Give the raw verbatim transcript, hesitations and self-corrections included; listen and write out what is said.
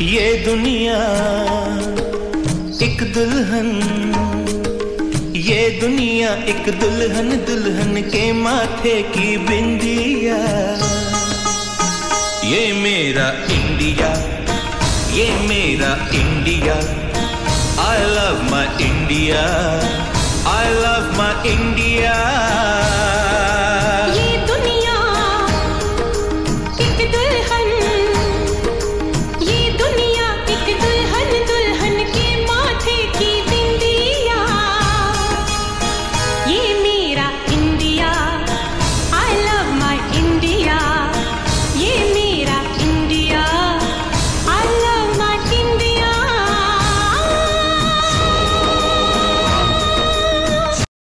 ये दुनिया एक दुल्हन, ये दुनिया एक दुल्हन, दुल्हन के माथे की बिंदिया। ये मेरा इंडिया, ये मेरा India. I love my India, I love my India।